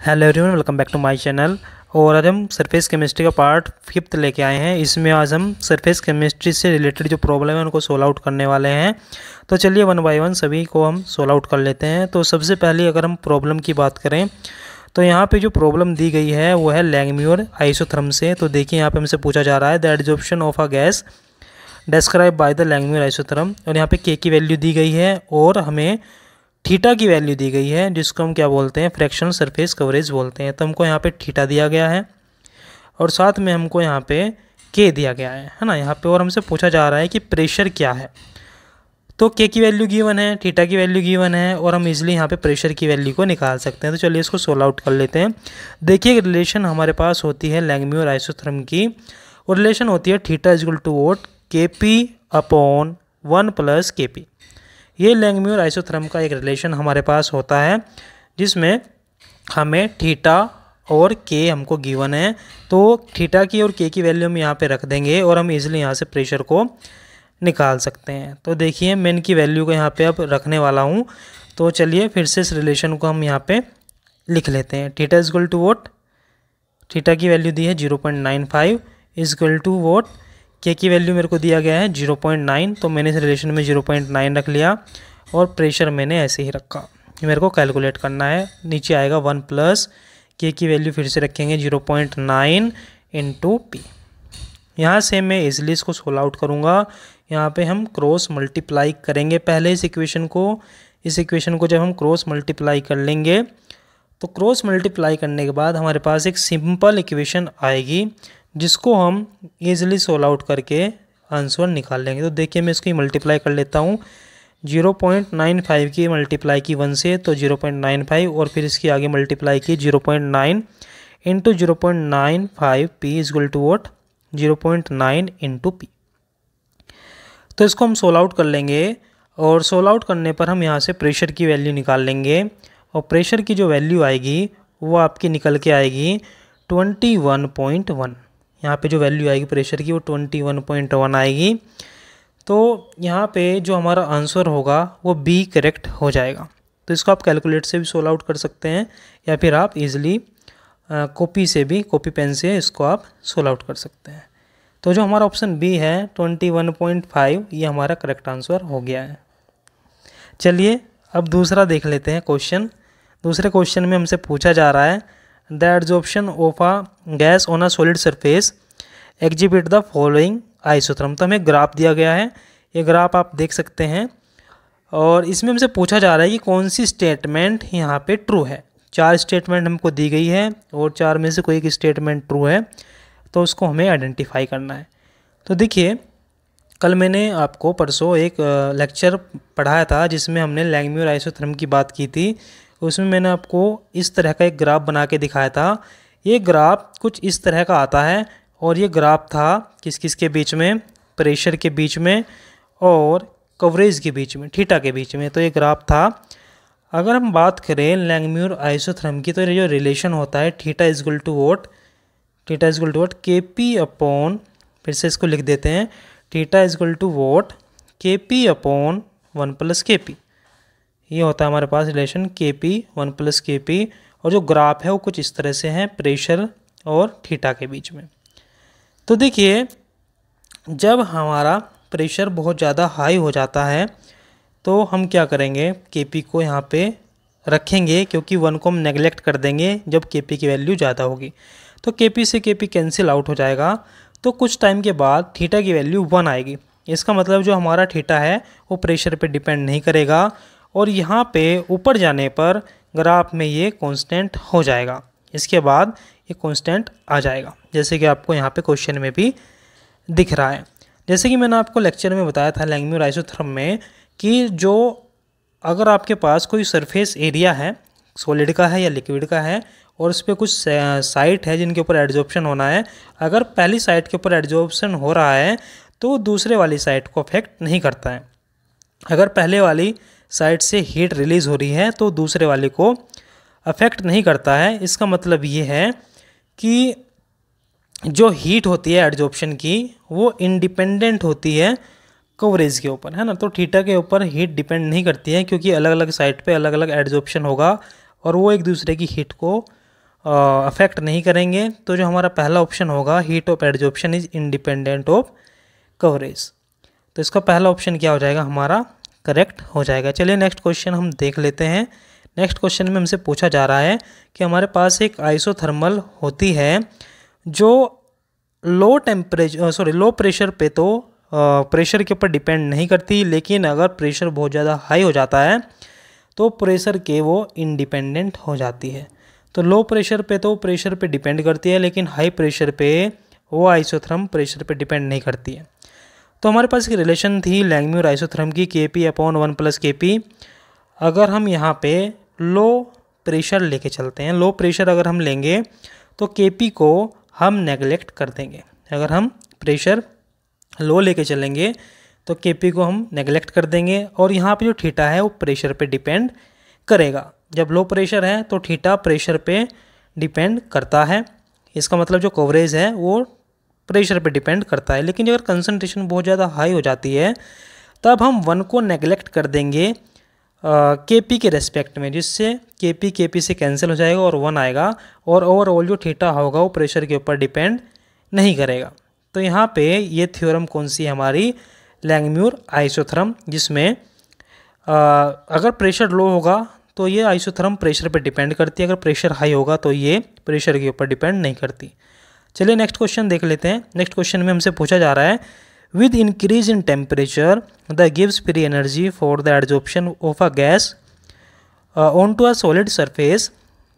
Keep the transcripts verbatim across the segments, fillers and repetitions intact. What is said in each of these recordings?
Hello everyone, welcome back to my channel. और आज हम सरफेस केमिस्ट्री का पार्ट फिफ्थ लेके आए हैं। इसमें आज हम सरफेस केमिस्ट्री से रिलेटेड जो प्रॉब्लम है उनको सोल्व आउट करने वाले हैं। तो चलिए वन बाय वन सभी को हम सोल्व आउट कर लेते हैं। तो सबसे पहले अगर हम प्रॉब्लम की बात करें तो यहाँ पे जो प्रॉब्लम दी गई है वो है लैंगम्यूर आइसोथर्म से। तो देखिए यहाँ पे हमसे पूछा जा रहा है the adsorption of a gas describe by the Langmuir isotherm. और यहाँ पे के की वैल्यू दी गई है और हमें थीटा की वैल्यू दी गई है जिसको हम क्या बोलते हैं, फ्रैक्शनल सरफेस कवरेज बोलते हैं। तो हमको यहाँ पे थीटा दिया गया है और साथ में हमको यहाँ पे के दिया गया है है ना यहाँ पे। और हमसे पूछा जा रहा है कि प्रेशर क्या है। तो के की वैल्यू गिवन है, थीटा की वैल्यू गिवन है और हम इजीली यहाँ पे प्रेशर की वैल्यू को निकाल सकते हैं। तो चलिए इसको सोल्व आउट कर लेते हैं। देखिए रिलेशन हमारे पास होती है लैंगम्यूर आइसोथर्म की, और रिलेशन होती है theta is equal to what K P upon one plus K P. ये लैंगम्यूर आइसोथर्म का एक रिलेशन हमारे पास होता है जिसमें हमें थीटा और के हमको गिवन है। तो थीटा की और के की वैल्यू हम यहाँ पे रख देंगे और हम इजीली यहाँ से प्रेशर को निकाल सकते हैं। तो देखिए मैं इनकी वैल्यू को यहाँ पे अब रखने वाला हूँ। तो चलिए फिर से इस रिलेशन को हम यहाँ पे लिख लेते हैं। Theta is equal to what, theta की वैल्यू दी है zero point nine five is equal to what, K की वैल्यू मेरे को दिया गया है जीरो पॉइंट नाइन। तो मैंने इस रिलेशन में जीरो पॉइंट नाइन रख लिया और प्रेशर मैंने ऐसे ही रखा। ये मेरे को कैलकुलेट करना है। नीचे आएगा वन प्लस के की वैल्यू फिर से रखेंगे zero point nine into P. यहाँ से मैं इजली इसको सोल्व आउट करूँगा। यहाँ पे हम क्रॉस मल्टीप्लाई करेंगे पहले इस इक्वेशन को। इस इक्वेशन को जब हम क्रॉस मल्टीप्लाई कर लेंगे तो क्रॉस मल्टीप्लाई करने के बाद हमारे पास एक सिंपल इक्वेशन आएगी जिसको हम इजीली सोल्व आउट करके आंसर निकाल लेंगे। तो देखिए मैं इसकी मल्टीप्लाई कर लेता हूँ। जीरो पॉइंट नाइन फाइव की मल्टीप्लाई की वन से तो जीरो पॉइंट नाइन फाइव, और फिर इसकी आगे मल्टीप्लाई की zero point nine into zero point nine five P is equal to what zero point nine into P. तो इसको हम सोल्व आउट कर लेंगे और सोल्व आउट करने पर हम यहाँ से प्रेशर की वैल्यू निकाल लेंगे। और प्रेशर की जो वैल्यू आएगी वो आपकी निकल के आएगी ट्वेंटी वन पॉइंट वन। यहाँ पे जो वैल्यू आएगी प्रेशर की वो ट्वेंटी वन पॉइंट वन आएगी। तो यहाँ पे जो हमारा आंसर होगा वो बी करेक्ट हो जाएगा। तो इसको आप कैलकुलेट से भी सोल्व आउट कर सकते हैं या फिर आप इजीली कॉपी से भी, कॉपी पेन से इसको आप सोल्व आउट कर सकते हैं। तो जो हमारा ऑप्शन बी है ट्वेंटी वन पॉइंट फाइव ये हमारा करेक्ट आंसर हो गया है। चलिए अब दूसरा देख लेते हैं क्वेश्चन। दूसरे क्वेश्चन में हमसे पूछा जा रहा है the adsorption of a gas on a solid surface exhibit the following isotherm. तो हमें ग्राफ दिया गया है, ये ग्राफ आप देख सकते हैं। और इसमें हमसे पूछा जा रहा है कि कौन सी स्टेटमेंट यहाँ पे ट्रू है। चार स्टेटमेंट हमको दी गई है और चार में से कोई एक स्टेटमेंट ट्रू है, तो उसको हमें आइडेंटिफाई करना है। तो देखिए कल मैंने आपको परसों एक लेक्चर पढ़ाया था जिसमें हमने लैंगम्यूर आइसोथर्म की बात की थी। उसमें मैंने आपको इस तरह का एक ग्राफ बना के दिखाया था। ये ग्राफ कुछ इस तरह का आता है और ये ग्राफ था किस किस के बीच में, प्रेशर के बीच में और कवरेज के बीच में, थीटा के बीच में। तो ये ग्राफ था। अगर हम बात करें लैंगम्यूर आइसोथर्म की तो ये जो रिलेशन होता है theta is equal to what, theta is equal to what K P upon, फिर से इसको लिख देते हैं, theta is equal to what K P upon one plus K P. ये होता है हमारे पास relation K P one plus K P. और जो ग्राफ है वो कुछ इस तरह से है प्रेशर और थीटा के बीच में। तो देखिए जब हमारा प्रेशर बहुत ज़्यादा हाई हो जाता है तो हम क्या करेंगे, के पी को यहाँ पे रखेंगे क्योंकि वन को हम नेगलेक्ट कर देंगे जब के पी की वैल्यू ज़्यादा होगी। तो के पी से के पी कैंसिल आउट हो जाएगा। तो कुछ टाइम के बाद थीटा की वैल्यू वन आएगी। इसका मतलब जो हमारा थीटा है वो प्रेशर पे डिपेंड नहीं करेगा और यहाँ पे ऊपर जाने पर ग्राफ में ये कांस्टेंट हो जाएगा। इसके बाद ये कांस्टेंट आ जाएगा जैसे कि आपको यहाँ पे क्वेश्चन में भी दिख रहा है। जैसे कि मैंने आपको लेक्चर में बताया था लैंगम्यूर आइसोथर्म में कि जो अगर आपके पास कोई सरफेस एरिया है, सॉलिड का है या लिक्विड का है, और उस पर कुछ साइट है जिनके ऊपर एडजॉर्प्शन होना है, अगर पहली साइट के ऊपर एडजॉर्प्शन हो रहा है तो दूसरे वाली साइट को अफेक्ट नहीं करता है। अगर पहले वाली साइड से हीट रिलीज़ हो रही है तो दूसरे वाले को अफेक्ट नहीं करता है। इसका मतलब ये है कि जो हीट होती है एडजॉर्प्शन की वो इंडिपेंडेंट होती है कवरेज के ऊपर, है ना। तो थीटा के ऊपर हीट डिपेंड नहीं करती है क्योंकि अलग अलग साइड पे अलग अलग एडजॉर्प्शन होगा और वो एक दूसरे की हीट को अफेक्ट नहीं करेंगे। तो जो हमारा पहला ऑप्शन होगा heat of adsorption is independent of coverage, तो इसका पहला ऑप्शन क्या हो जाएगा, हमारा करेक्ट हो जाएगा। चलिए नेक्स्ट क्वेश्चन हम देख लेते हैं। नेक्स्ट क्वेश्चन में हमसे पूछा जा रहा है कि हमारे पास एक आइसोथर्मल होती है जो low temperature sorry low pressure पे तो प्रेशर के ऊपर डिपेंड नहीं करती, लेकिन अगर प्रेशर बहुत ज़्यादा हाई हो जाता है तो प्रेशर के वो इंडिपेंडेंट हो जाती है। तो लो प्रेशर पे तो प्रेशर पे डिपेंड करती है, लेकिन हाई प्रेशर पे वो आइसोथर्म प्रेशर पे डिपेंड नहीं करती है। तो हमारे पास एक रिलेशन थी लैंगम्यूर आइसोथर्म की K P upon one plus K P. अगर हम यहाँ पे लो प्रेशर लेके चलते हैं, लो प्रेशर अगर हम लेंगे तो के पी को हम नेगलेक्ट कर देंगे। अगर हम प्रेशर लो लेके चलेंगे तो के पी को हम नेगलेक्ट कर देंगे, और यहाँ पे जो थीटा है वो प्रेशर पे डिपेंड करेगा। जब लो प्रेशर है तो थीटा प्रेशर पे डिपेंड करता है, इसका मतलब जो कवरेज है वो प्रेशर पे डिपेंड करता है। लेकिन अगर कंसंट्रेशन बहुत ज़्यादा हाई हो जाती है तब हम वन को नेगलेक्ट कर देंगे के पी के रेस्पेक्ट में, जिससे के पी के पी से कैंसिल हो जाएगा और वन आएगा, और ओवरऑल जो थीटा होगा वो प्रेशर के ऊपर डिपेंड नहीं करेगा। तो यहाँ पे ये थ्योरम कौन सी है, हमारी लैंगम्यूर आइसोथर्म, जिसमें आ, अगर प्रेशर लो होगा तो ये आइसोथर्म प्रेशर पे डिपेंड करती है, अगर प्रेशर हाई होगा तो ये प्रेशर के ऊपर डिपेंड नहीं करती। चलिए नेक्स्ट क्वेश्चन देख लेते हैं। नेक्स्ट क्वेश्चन में हमसे पूछा जा रहा है with increase in temperature the गिव्स free energy for the adsorption of a gas on to a solid surface.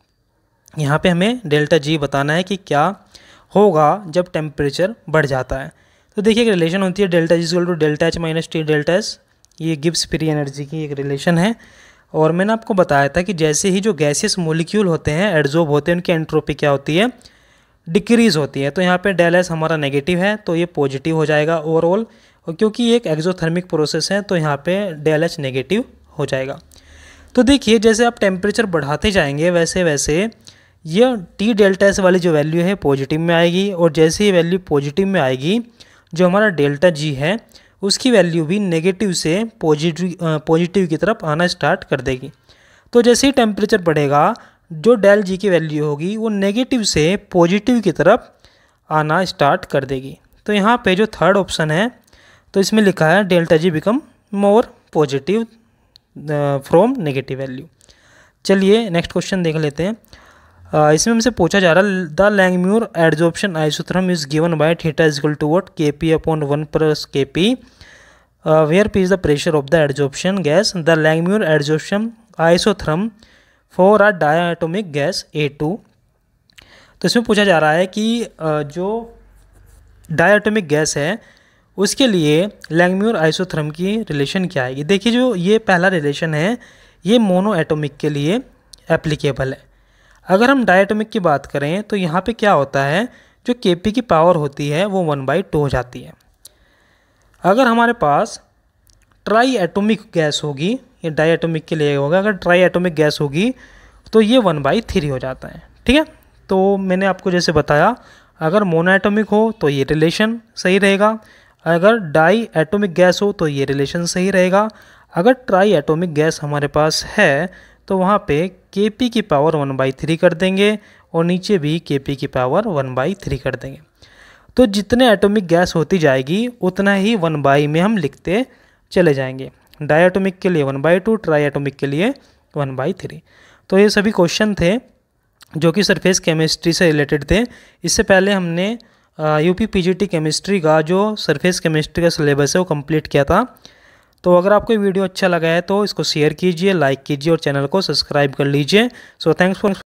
यहाँ पे हमें डेल्टा जी बताना है कि क्या होगा जब टेम्परेचर बढ़ जाता है। तो देखिए एक रिलेशन होती है delta G equal to delta H minus T delta S, ये गिब्स फ्री एनर्जी की एक रिलेशन है। और मैंने आपको बताया था कि जैसे ही जो गैसियस मोलिक्यूल होते हैं एडजॉर्ब होते हैं उनकी एंट्रोपी क्या होती है, डिक्रीज होती है। तो यहाँ पे डेल एस हमारा नेगेटिव है तो ये पॉजिटिव हो जाएगा ओवरऑल, और क्योंकि ये एक एक्सोथर्मिक प्रोसेस है तो यहाँ पे डेल एच नेगेटिव हो जाएगा। तो देखिए जैसे आप टेम्परेचर बढ़ाते जाएंगे वैसे वैसे ये टी डेल्टा एस वाली जो वैल्यू है पॉजिटिव में आएगी, और जैसे ही वैल्यू पॉजिटिव में आएगी जो हमारा डेल्टा जी है उसकी वैल्यू भी नेगेटिव से पॉजिटिव पॉजिटिव की तरफ आना स्टार्ट कर देगी। तो जैसे ही टेम्परेचर बढ़ेगा जो डेल जी की वैल्यू होगी वो नेगेटिव से पॉजिटिव की तरफ आना स्टार्ट कर देगी। तो यहाँ पे जो थर्ड ऑप्शन है तो इसमें लिखा है delta G become more positive from negative value. चलिए नेक्स्ट क्वेश्चन देख लेते हैं। uh, इसमें हमसे पूछा जा रहा है the Langmuir adsorption isotherm is given by theta is equal to what K P upon one plus K P where P is the pressure of the adsorption gas the Langmuir adsorption isotherm for a diatomic gas A two. तो इसमें पूछा जा रहा है कि जो diatomic gas है उसके लिए लैंगम्यूर आइसोथर्म की रिलेशन क्या आएगी। देखिए जो ये पहला रिलेशन है ये मोनो एटोमिक के लिए एप्लीकेबल है। अगर हम डायटोमिक की बात करें तो यहाँ पे क्या होता है, जो के पी की पावर होती है वो वन बाई टू हो जाती है। अगर हमारे पास ट्राई एटोमिक गैस होगी, ये डाई एटोमिक के लिए होगा, अगर ट्राई एटोमिक गैस होगी तो ये वन बाई थ्री हो जाता है। ठीक है, तो मैंने आपको जैसे बताया अगर मोनो एटोमिक हो तो ये रिलेशन सही रहेगा, अगर डाई एटोमिक गैस हो तो ये रिलेशन सही रहेगा। अगर ट्राई एटोमिक गैस हमारे पास है तो वहाँ पे के पी की पावर वन बाई थ्री कर देंगे और नीचे भी के पी की पावर वन बाई थ्री कर देंगे। तो जितने एटोमिक गैस होती जाएगी उतना ही वन बाई में हम लिखते चले जाएंगे। डाई एटोमिक के लिए one by two, triatomic के लिए वन बाई थ्री। तो ये सभी क्वेश्चन थे जो कि सरफेस केमिस्ट्री से रिलेटेड थे। इससे पहले हमने यूपी पीजीटी केमिस्ट्री का जो सरफेस केमिस्ट्री का सिलेबस है वो कंप्लीट किया था। तो अगर आपको वीडियो अच्छा लगा है तो इसको शेयर कीजिए, लाइक कीजिए और चैनल को सब्सक्राइब कर लीजिए। So thanks for